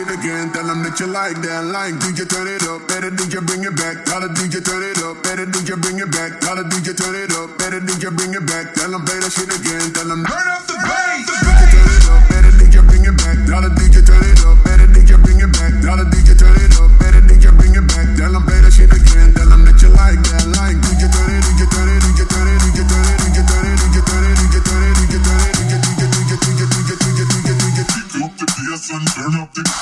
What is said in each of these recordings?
shit again. Tell them that you like that. Like DJ, turn it up. Better DJ, bring it back. Tell the DJ, turn it up. Better DJ, bring it back. Tell the DJ, turn it up. Better DJ, bring it back. Tell them play that shit again. Tell them turn up the bass. DJ, turn it up. Better DJ, bring it back. Tell the DJ, turn it up. Better DJ, bring it back. Tell the DJ, turn it up. Better DJ, bring it back. Tell them play that shit again. Tell them that you like that. Like DJ, turn it, DJ, turn it, DJ, turn it, DJ, turn it, DJ, turn it, DJ, turn it, DJ, turn it, DJ, turn it, DJ, DJ, DJ, DJ, DJ, DJ, DJ, DJ, DJ, up the PS and turn up the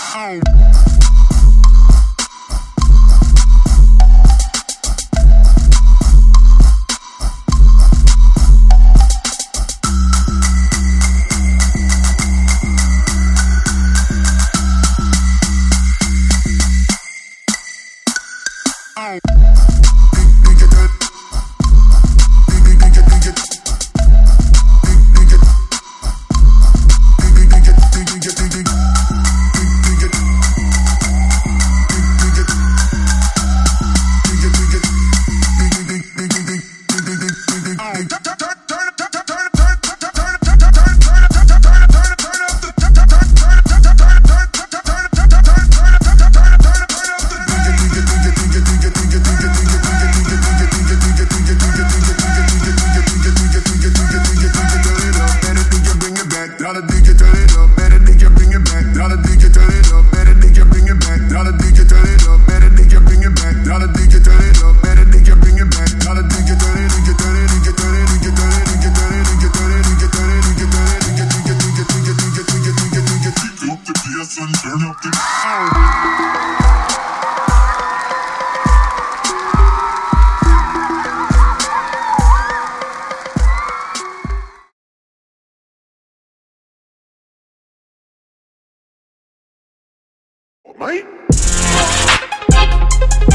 Mate?